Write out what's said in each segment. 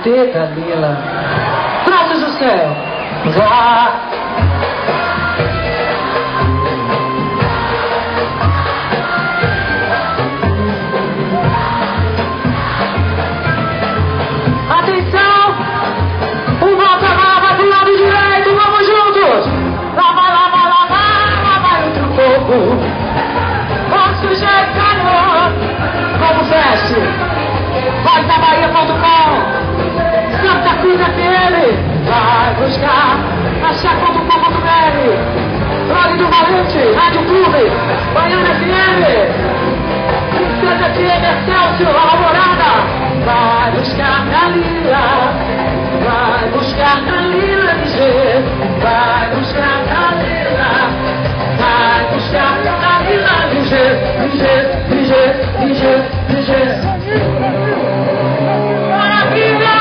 bater, Camila. Braços do céu. Vá. Atenção! Um volta lá, vai pro lado direito, vamos juntos! Lá vai, lá vai, lá vai, lá vai outro pouco. O sujeito ganhou. Como veste? VozDaBahia.com. Santa Cruz FM. Vai buscar achar.com.br. Blog do Valente, Rádio Clube, Baiana FM. Princesa de Excelsior, Alvorada. Vai buscar Dalila. Vai buscar Dalila LG. Vai buscar Dalila. Vai buscar Dalila LG. Maravilha!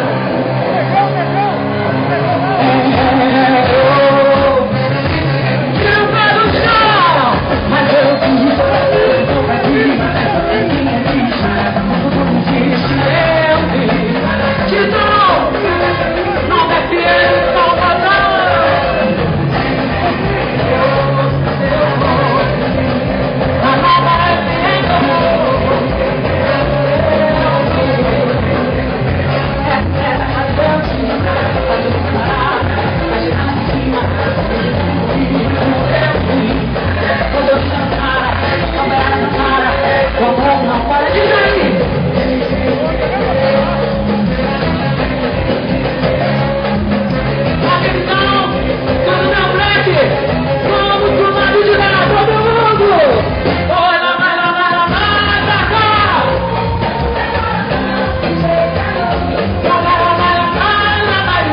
Tira o pé do chão! Mas eu fiz não é fiel, Salvador! A nova não para de sair. Atenção, todo meu break, vamos pro lado de lá, todo mundo. Oi, lá vai, lá vai, lá vai, pra cá. Lá vai, lá vai, lá vai, lá vai,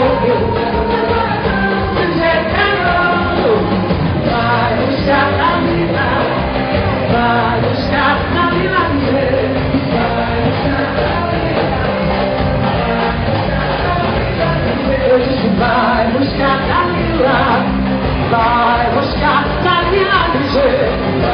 vai buscar a vida, vai buscar a vida. Eu disse vai buscar Dalila, vai buscar Dalila LG.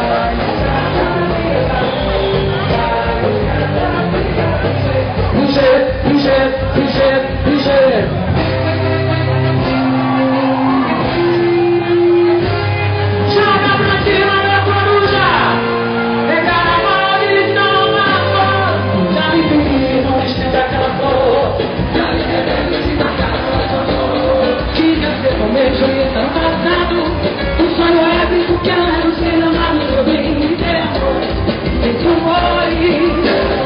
Joga pra cima, minha coruja. Pega na mão e eles não matam. Já me vi, não estenda aquela flor. Já me querendo se tacar. Queria ser como eu sonhei tão passado. O sonho é visto que eu quero ser amado. Eu bem me deu. Entre o mole.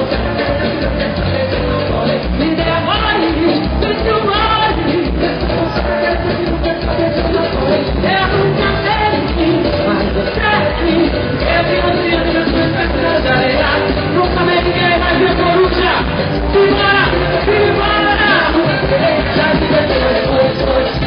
Me demore. Entre o mole. Eu nunca sei, mas você aqui. Eu vi você nas suas pessoas da areia. Nunca me liguei, mas minha coruja. Simbora, simbora. Já se depois.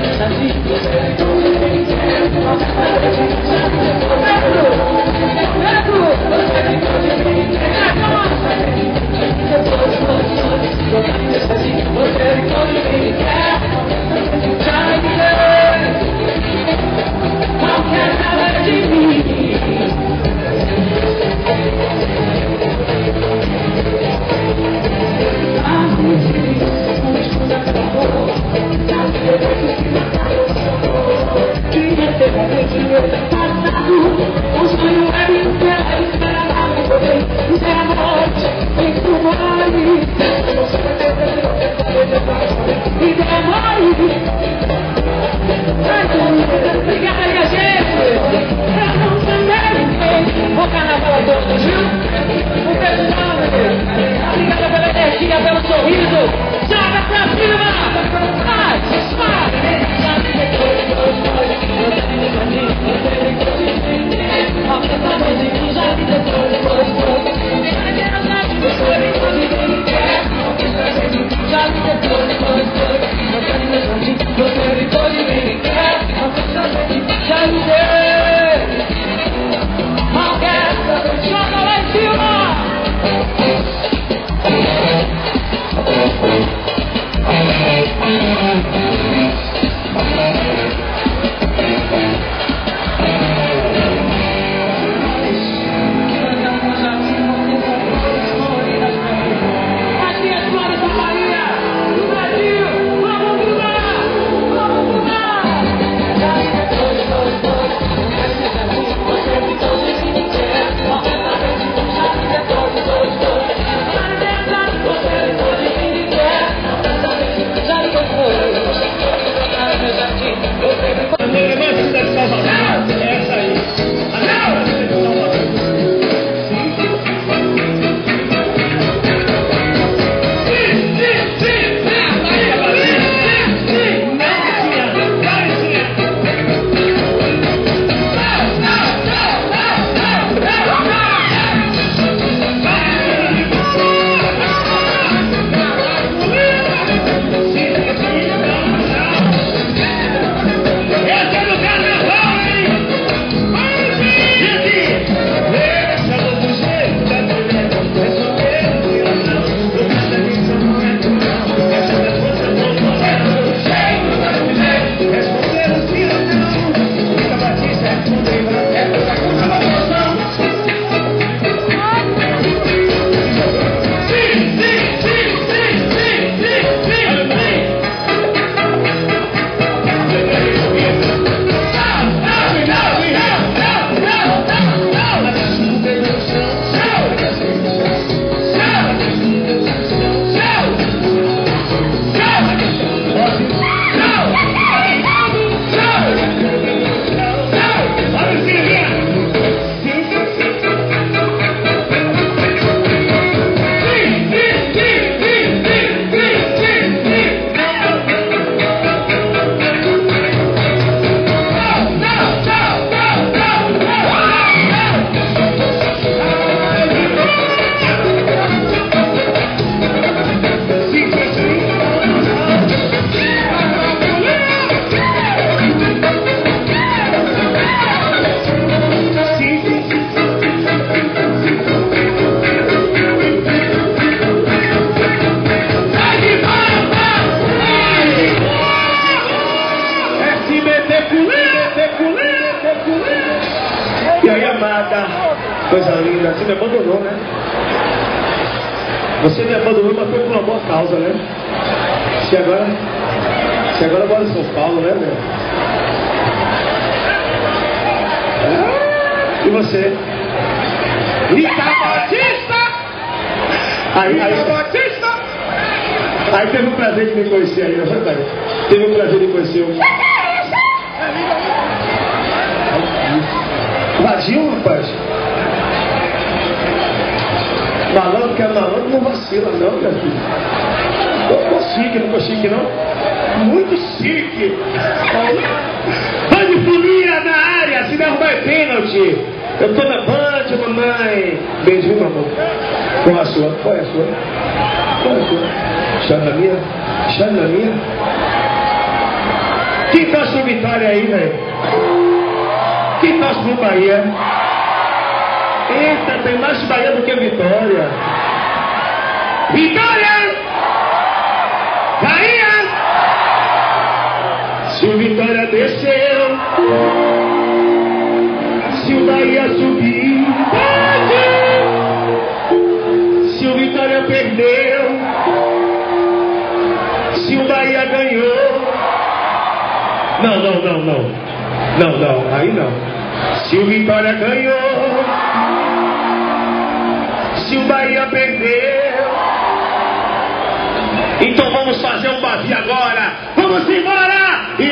Bom carnaval a todos, viu? Um beijo enorme. Obrigada pela energia, pelo sorriso. Joga pra cima! Vai, vai! Joga lá em cima! abandonou, né? Você me abandonou, mas foi por uma boa causa, né? Se agora mora em São Paulo, né, meu? E você? Rita Batista! Rita Batista! Aí teve o prazer de me conhecer aí, não foi, pai? Teve o prazer de conhecer o... Vazio, rapaz? Malandro que é malandro não vacila não, meu filho. Tô chique, não tô chique não? Muito chique. Band Folia na área, se derrubar é pênalti. Eu tô na Band, mamãe. Beijinho, meu amor. Qual é a sua? Qual é a sua? Qual é a sua? Chá na minha? Chá na minha? Quem torce pro Vitória aí, velho? Quem torce pro Bahia? Eita, tem mais Bahia do que Vitória. Vitória! Bahia! Se o Vitória desceu, se o Bahia subiu, se o Vitória perdeu, se o Bahia ganhou. Não, aí não. Se o Vitória ganhou, se o Bahia perdeu, então vamos fazer um Bavi agora. Vamos embora!